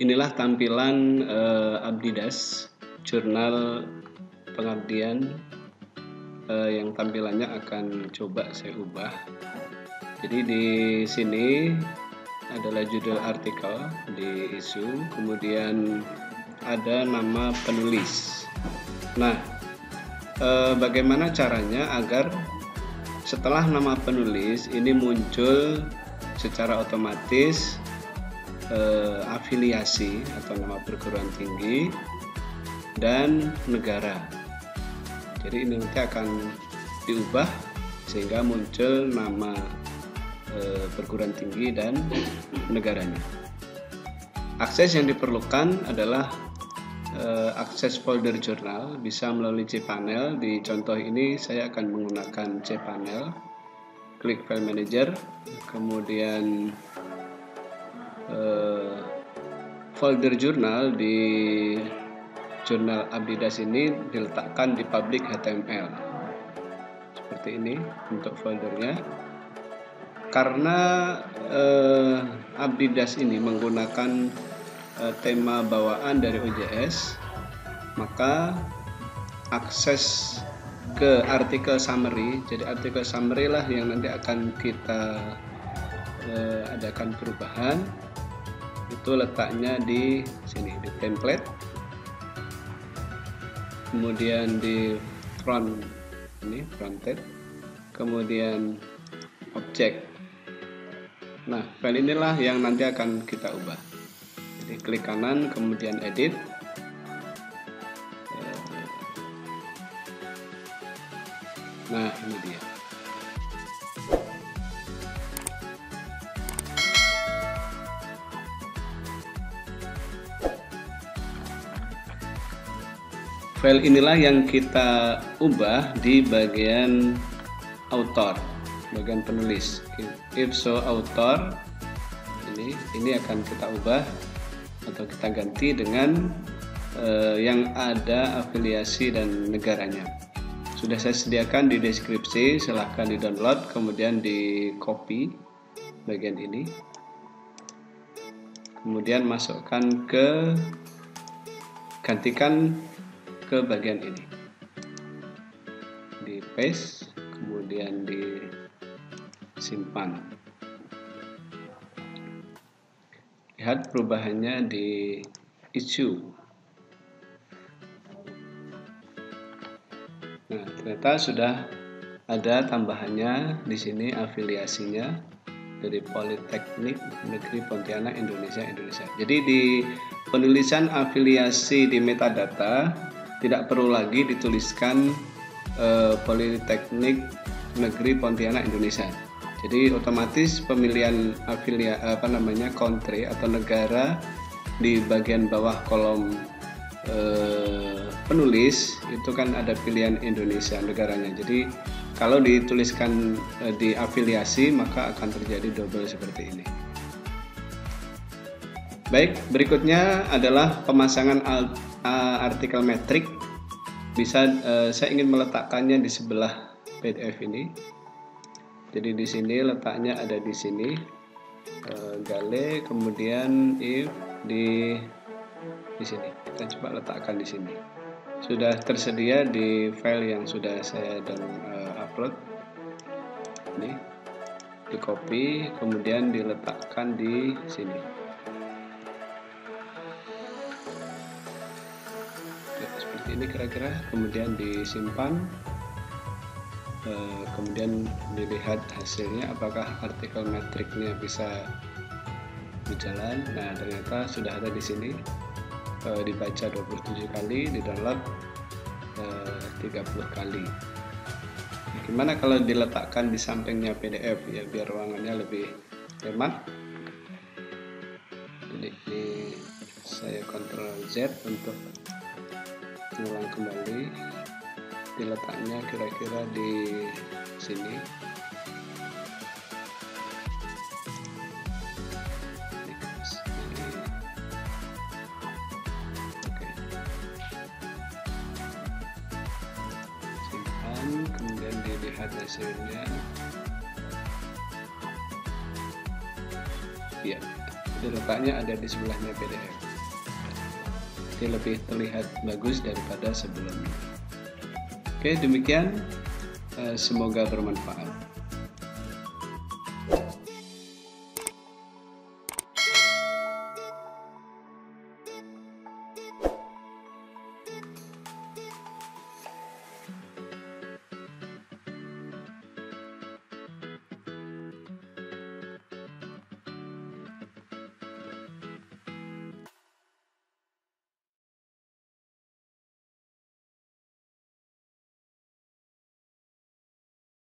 Inilah tampilan Abdidas, jurnal pengabdian yang tampilannya akan coba saya ubah. Jadi di sini adalah judul artikel di isu, kemudian ada nama penulis. Nah, bagaimana caranya agar setelah nama penulis ini muncul secara otomatis afiliasi atau nama perguruan tinggi dan negara. Jadi ini nanti akan diubah sehingga muncul nama perguruan tinggi dan negaranya. Akses yang diperlukan adalah akses folder jurnal, bisa melalui cPanel. Di contoh ini saya akan menggunakan cPanel. Klik File Manager, kemudian folder jurnal di jurnal Abdidas ini diletakkan di public HTML seperti ini untuk foldernya. Karena Abdidas ini menggunakan tema bawaan dari OJS, maka akses ke artikel summary, jadi artikel summary lah yang nanti akan kita adakan perubahan. Itu letaknya di sini, di template, kemudian di front ini, fronted, kemudian objek. Nah, file inilah yang nanti akan kita ubah. Jadi klik kanan, kemudian edit. Nah, ini dia. File inilah yang kita ubah di bagian author, bagian penulis. If so author, ini akan kita ubah atau kita ganti dengan yang ada afiliasi dan negaranya. Sudah saya sediakan di deskripsi, silahkan di download, kemudian di copy bagian ini, kemudian masukkan gantikan ke bagian ini, di paste, kemudian disimpan. Lihat perubahannya di issue. Nah, ternyata sudah ada tambahannya di sini, afiliasinya dari Politeknik Negeri Pontianak Indonesia. Jadi di penulisan afiliasi di metadata tidak perlu lagi dituliskan Politeknik Negeri Pontianak Indonesia. Jadi otomatis pemilihan country atau negara di bagian bawah kolom penulis itu kan ada pilihan Indonesia negaranya. Jadi kalau dituliskan di afiliasi maka akan terjadi double seperti ini. Baik, berikutnya adalah pemasangan artikel metrik. Bisa saya ingin meletakkannya di sebelah PDF ini. Jadi di sini letaknya ada di sini, gale, kemudian if di sini. Kita coba letakkan di sini. Sudah tersedia di file yang sudah saya upload. Ini di copy, kemudian diletakkan di sini. Seperti ini kira-kira, kemudian disimpan, kemudian dilihat hasilnya apakah artikel metriknya bisa berjalan. Nah, ternyata sudah ada di sini, dibaca 27 kali, di-download 30 kali. Gimana kalau diletakkan di sampingnya PDF ya, biar ruangannya lebih hemat. Jadi ini saya Ctrl Z untuk ulang kembali, diletaknya kira-kira di sini. Oke. Simpan, kemudian dilihat hasilnya. Ya, letaknya ada di sebelahnya PDF. pasti lebih terlihat bagus daripada sebelumnya. Oke, demikian, semoga bermanfaat.